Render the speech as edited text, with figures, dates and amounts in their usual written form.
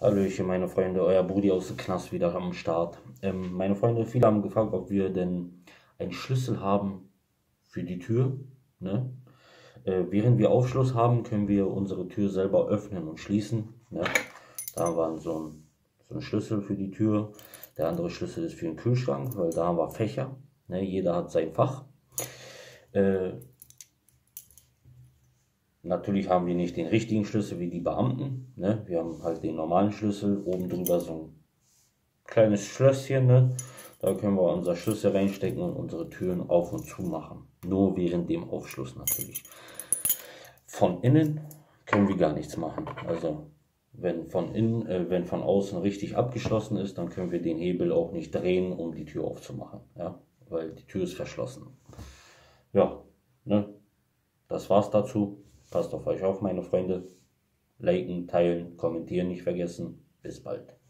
Hallöchen, meine Freunde, euer Brudi aus dem Knast wieder am Start. Meine Freunde, viele haben gefragt, ob wir denn einen Schlüssel haben für die Tür. Ne? Während wir Aufschluss haben, können wir unsere Tür selber öffnen und schließen. Ne? Da war so ein Schlüssel für die Tür. Der andere Schlüssel ist für den Kühlschrank, weil da haben wir Fächer. Ne? Jeder hat sein Fach. Äh, Natürlich haben wir nicht den richtigen Schlüssel wie die Beamten. Ne? Wir haben halt den normalen Schlüssel, oben drüber so ein kleines Schlösschen. Ne? Da können wir unser Schlüssel reinstecken und unsere Türen auf und zu machen. Nur während dem Aufschluss natürlich. Von innen können wir gar nichts machen. Also wenn von außen richtig abgeschlossen ist, dann können wir den Hebel auch nicht drehen, um die Tür aufzumachen. Ja? Weil die Tür ist verschlossen. Ja, ne? Das war's dazu. Passt auf euch auf, meine Freunde. Liken, teilen, kommentieren nicht vergessen. Bis bald.